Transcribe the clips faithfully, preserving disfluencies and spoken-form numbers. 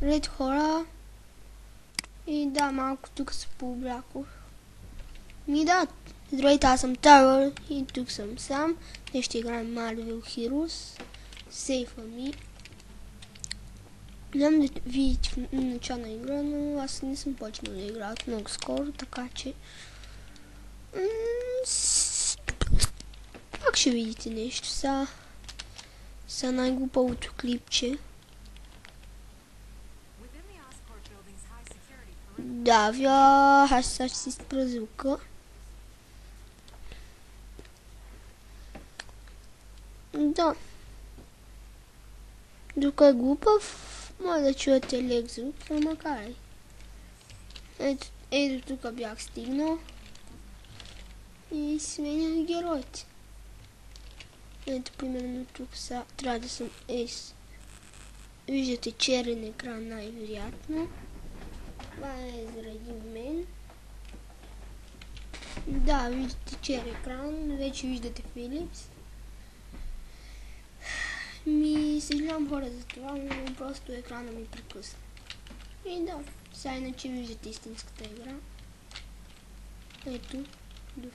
Ред хора. И да, малко тук се пооблякох. Ми да, здравейте, аз съм Тарър и тук съм сам. Днес ще играем Marvel Heroes. Сейфа ми. Знам да видите в начало на игра, но аз не съм почнал да играя от много скоро, така че... Пак ще видите нещо. Са, са най-глупавото клипче. Да, вя, аз сега ще си спра звука. Да. Докато е глупав, може да чуете лек звук, ама карай. Ето, ето тук бях стигнал. И сменях героите. Ето, примерно тук са, трябва да съм ейс. Виждате черен екран най-вероятно. Това е заради мен. Да, виждате черен екран, вече виждате Филипс. Ми, съжалявам хора за това, но просто екрана ми прекъсна. И да, сега иначе виждате истинската игра. Ето, дуф.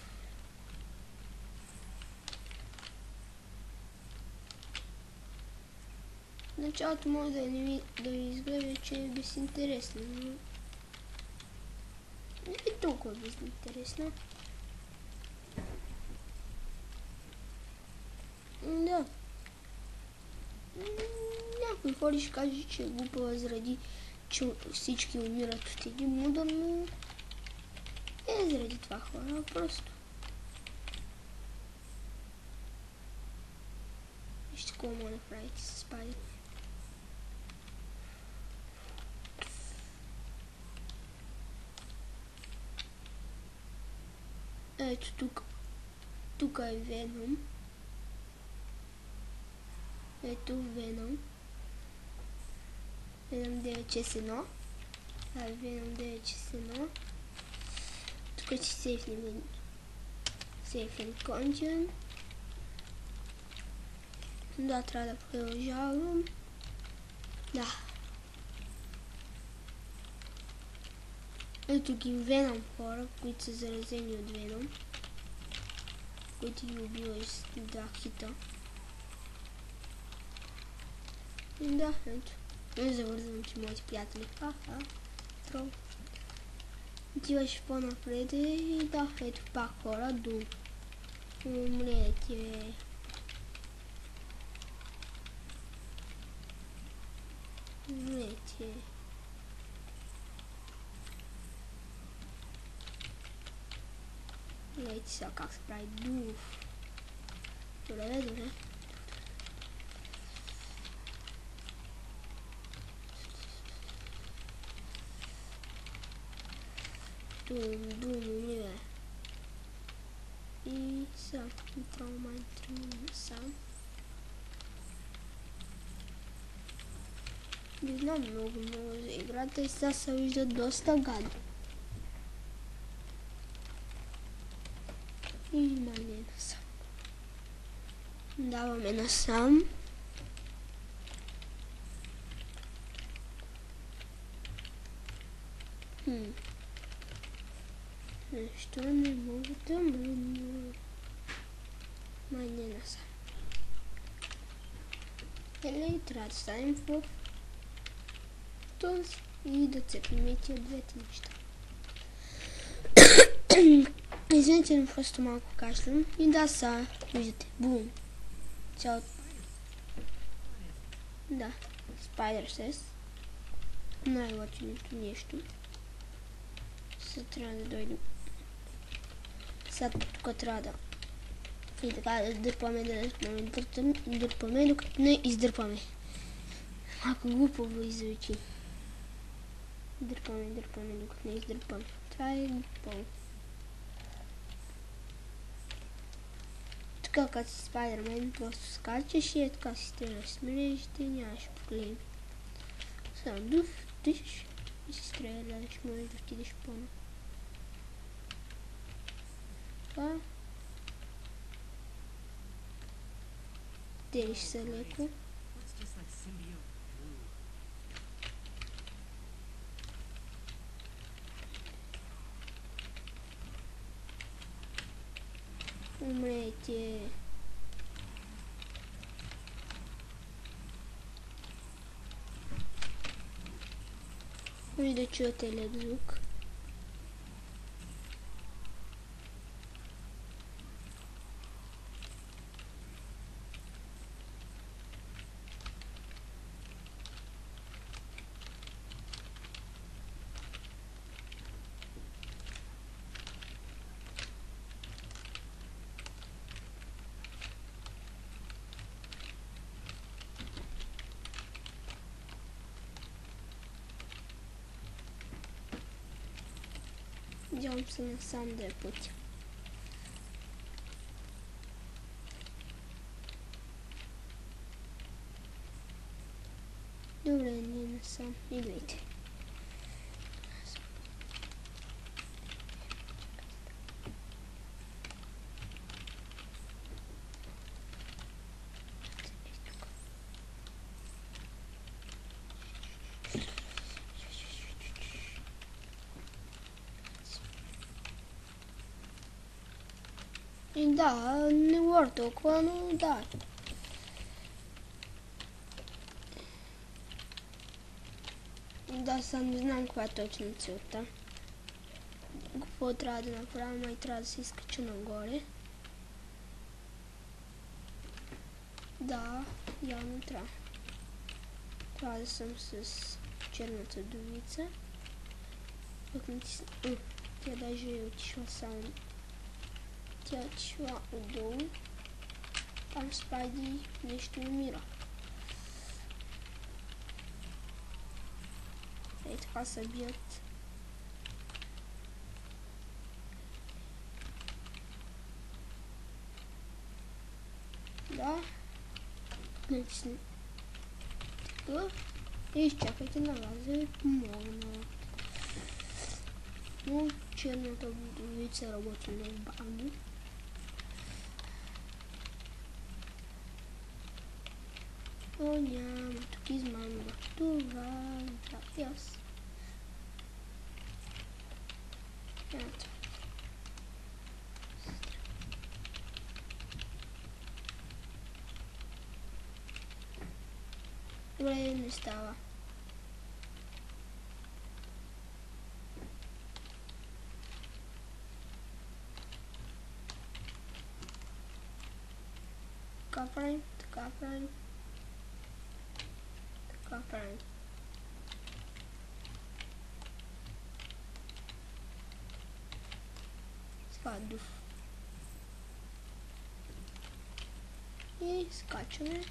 Началото може да, не ви, да ви изглежда, че е безинтересно, но не е толкова безинтересно. Да. Някой хора ще каже, че е глупава заради, че всички умират от един удар, но е заради това хора, просто. Вижте какво може да правите с спайдер. Ето тук. Тук е Веном. Ето Веном. Веном девет шест едно. Това е Веном девет шест едно. Тук ще сейфнем сейфен контент. Да, трябва да продължавам. Да. Ето ги Веном хора, които са заразени от Веном. Които ги убива с два хита. Да, ето. Не завързвам, че моите приятели. Аха, трол. Отиваш по-напред и да, ето пак хора, до умрете. Умрете. Гледайте сега как се прави дуф. Добре, добре. Дум, дум, умира. И сега, трябва май тръгнем сам. Не знам много много за играта и сега се вижда доста гадно. И май насам. Даваме насам. Хм. Нещо не мога да мръдна. Май не насам. Еле, трябва да ставим в този и да цепим тия двете неща. Извините, но просто малко кашлям. И да, са, виждате, бум. Цялото. Да, Spider Sense. Най-лаченото нещо. Сега трябва да дойдем. Сега тук трябва да и така да дърпаме, да дърпаме, дърпаме, дърпаме, докато не издърпаме. Малко глупаво иззвучи. Дърпаме, дърпаме, докато не издърпаме. Това е глупаво. Така като си Спайдермен, просто скачаш и е така си стреляш с мрежите, нямаш проблеми. Само дуф, диш и си стреляш, можеш да отидеш по-на. Това. Делиш се леко. Умрете. Може да чуете лек звук. Идем се насам да е пътя. Добре, ние насам. Идвайте. И да, не говоря толкова, но да. Да, сега не знам каква е точно целта. Какво трябва да направим, и трябва да се изкача нагоре. Да, явно трябва. Трябва да съм с черната вдовица. Пък натисна... Тя даже е отишла само... Тя е отишла отдолу. Там Спайди нещо умира. Ей, така се бият. Да. Натисна. Така. И изчакайте на вас да ви помогна. Но черната вдовица работи много бавно. О, няма, тук измамва. Това, да, и аз. Ето. Добре, не става. Така правим, така правим. Така правим. Това е дух. И скачаме.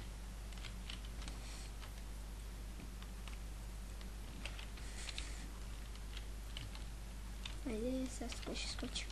Айде, сега тук ще скочим.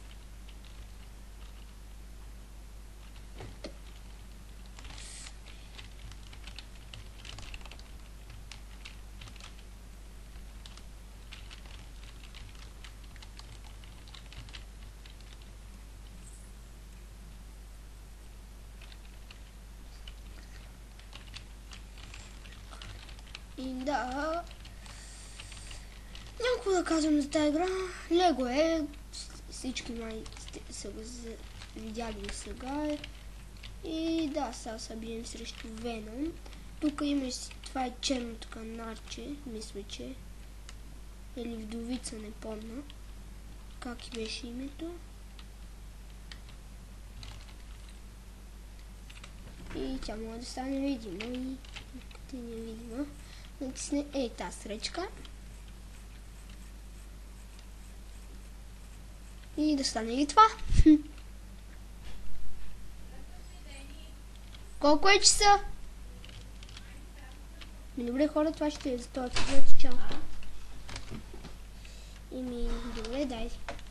И да... Някакво да казвам за тази игра. Лего е. Всички май са го видяли сега. И да, сега се бием срещу Веном. Тук има си, това е черното канарче, мисля, че. Или вдовица, не помня. Как и беше името. И тя може да стане видима и къде не е видима. Натисне ей тази сречка. И да стане и това. Колко е часа? Ми добре хора, това ще е за този епизод. Чао. И ми добре, дай.